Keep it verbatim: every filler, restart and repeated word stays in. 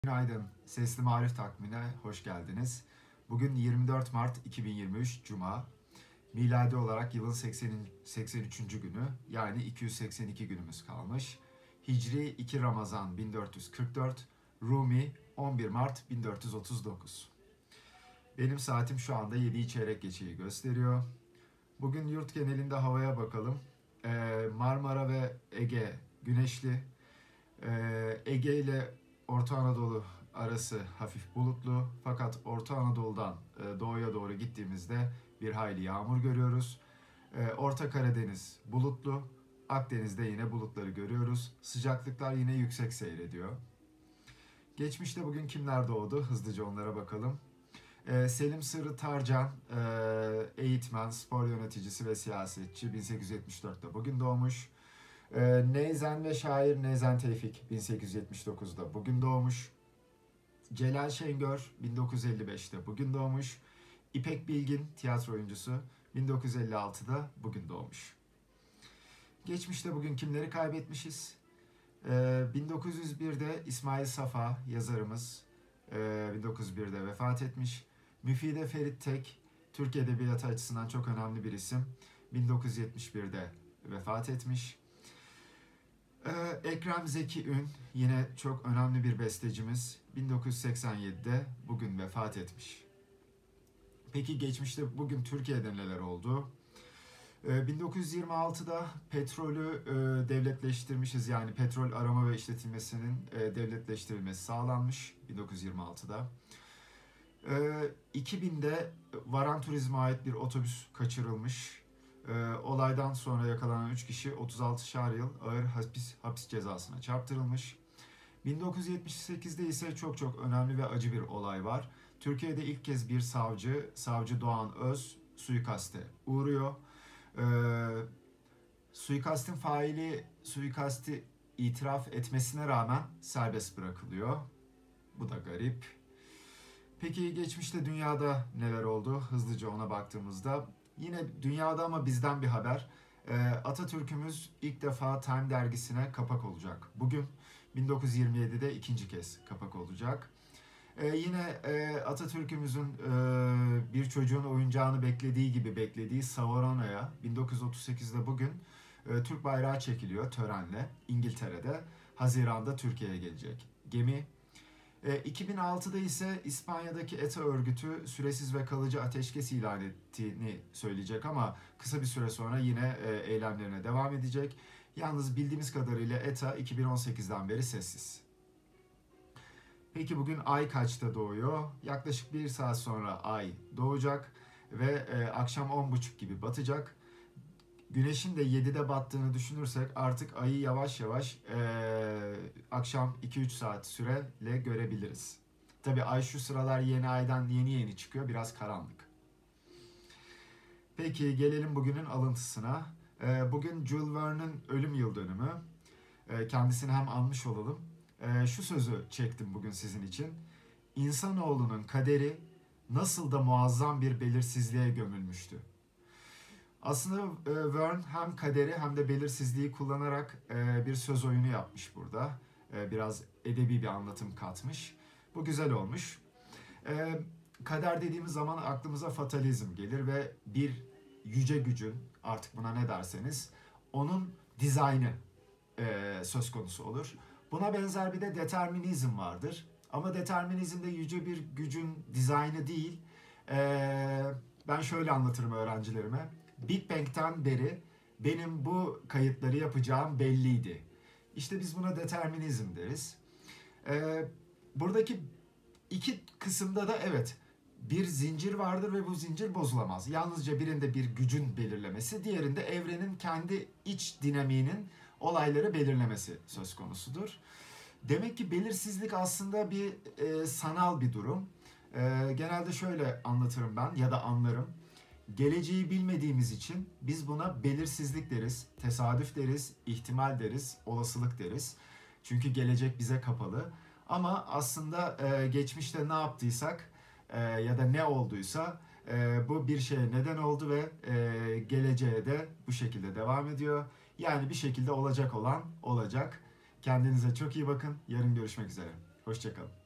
Günaydın. Sesli Marif Takvimi'ne hoş geldiniz. Bugün yirmi dört Mart iki bin yirmi üç Cuma. Miladi olarak yılın seksen, seksen üçüncü günü, yani iki yüz seksen iki günümüz kalmış. Hicri iki Ramazan bin dört yüz kırk dört, Rumi on bir Mart bin dört yüz otuz dokuz. Benim saatim şu anda yediyi çeyrek geçeyi gösteriyor. Bugün yurt genelinde havaya bakalım. Ee, Marmara ve Ege güneşli. Ee, Ege ile Orta Anadolu arası hafif bulutlu, fakat Orta Anadolu'dan e, doğuya doğru gittiğimizde bir hayli yağmur görüyoruz. E, Orta Karadeniz bulutlu, Akdeniz'de yine bulutları görüyoruz. Sıcaklıklar yine yüksek seyrediyor. Geçmişte bugün kimler doğdu? Hızlıca onlara bakalım. E, Selim Sırrı Tarcan, e, eğitmen, spor yöneticisi ve siyasetçi, bin sekiz yüz yetmiş dörtte bugün doğmuş. Ee, Neyzen ve şair Neyzen Tevfik bin sekiz yüz yetmiş dokuzda bugün doğmuş. Celal Şengör bin dokuz yüz elli beşte bugün doğmuş. İpek Bilgin tiyatro oyuncusu bin dokuz yüz elli altıda bugün doğmuş. Geçmişte bugün kimleri kaybetmişiz? Ee, bin dokuz yüz birde İsmail Safa yazarımız e, bin dokuz yüz birde vefat etmiş. Müfide Ferit Tek, Türk Edebiyatı açısından çok önemli bir isim, bin dokuz yüz yetmiş birde vefat etmiş. Ee, Ekrem Zeki Ün yine çok önemli bir bestecimiz, bin dokuz yüz seksen yedide bugün vefat etmiş. Peki geçmişte bugün Türkiye'de neler oldu? Ee, bin dokuz yüz yirmi altıda petrolü e, devletleştirmişiz, yani petrol arama ve işletilmesinin e, devletleştirilmesi sağlanmış bin dokuz yüz yirmi altıda. Ee, iki binde Varan Turizm'e ait bir otobüs kaçırılmış. Ee, olaydan sonra yakalanan üç kişi otuz altışar yıl ağır hapis, hapis cezasına çarptırılmış. bin dokuz yüz yetmiş sekizde ise çok çok önemli ve acı bir olay var. Türkiye'de ilk kez bir savcı, Savcı Doğan Öz suikaste uğruyor. Ee, suikastin faili suikasti itiraf etmesine rağmen serbest bırakılıyor. Bu da garip. Peki geçmişte dünyada neler oldu? Hızlıca ona baktığımızda yine dünyada ama bizden bir haber. Ee, Atatürk'ümüz ilk defa Time dergisine kapak olacak. Bugün bin dokuz yüz yirmi yedide ikinci kez kapak olacak. Ee, yine e, Atatürk'ümüzün e, bir çocuğun oyuncağını beklediği gibi beklediği Savarona'ya bin dokuz yüz otuz sekizde bugün e, Türk bayrağı çekiliyor törenle İngiltere'de. Haziran'da Türkiye'ye gelecek gemi. E, iki bin altıda ise İspanya'daki E T A örgütü süresiz ve kalıcı ateşkes ilan ettiğini söyleyecek, ama kısa bir süre sonra yine e, eylemlerine devam edecek. Yalnız bildiğimiz kadarıyla E T A iki bin on sekizden beri sessiz. Peki bugün ay kaçta doğuyor? Yaklaşık bir saat sonra ay doğacak ve e, akşam on buçuk gibi batacak. Güneşin de yedide battığını düşünürsek artık ayı yavaş yavaş e, akşam iki üç saat süreyle görebiliriz. Tabii ay şu sıralar yeni aydan yeni yeni çıkıyor, biraz karanlık. Peki gelelim bugünün alıntısına. E, bugün Jules Verne'in ölüm yıl dönümü. E, kendisini hem anmış olalım. E, şu sözü çektim bugün sizin için. İnsanoğlunun kaderi nasıl da muazzam bir belirsizliğe gömülmüştü. Aslında e, Verne hem kaderi hem de belirsizliği kullanarak e, bir söz oyunu yapmış burada. E, biraz edebi bir anlatım katmış. Bu güzel olmuş. E, kader dediğimiz zaman aklımıza fatalizm gelir ve bir yüce gücün, artık buna ne derseniz, onun dizaynı e, söz konusu olur. Buna benzer bir de determinizm vardır. Ama determinizm de yüce bir gücün dizaynı değil. E, ben şöyle anlatırım öğrencilerime. Big Bang'ten beri benim bu kayıtları yapacağım belliydi. İşte biz buna determinizm deriz. Ee, buradaki iki kısımda da evet bir zincir vardır ve bu zincir bozulamaz. Yalnızca birinde bir gücün belirlemesi, diğerinde evrenin kendi iç dinamiğinin olayları belirlemesi söz konusudur. Demek ki belirsizlik aslında bir e, sanal bir durum. E, genelde şöyle anlatırım ben ya da anlarım. Geleceği bilmediğimiz için biz buna belirsizlik deriz, tesadüf deriz, ihtimal deriz, olasılık deriz. Çünkü gelecek bize kapalı. Ama aslında e, geçmişte ne yaptıysak e, ya da ne olduysa e, bu bir şeye neden oldu ve e, geleceğe de bu şekilde devam ediyor. Yani bir şekilde olacak olan olacak. Kendinize çok iyi bakın. Yarın görüşmek üzere. Hoşça kalın.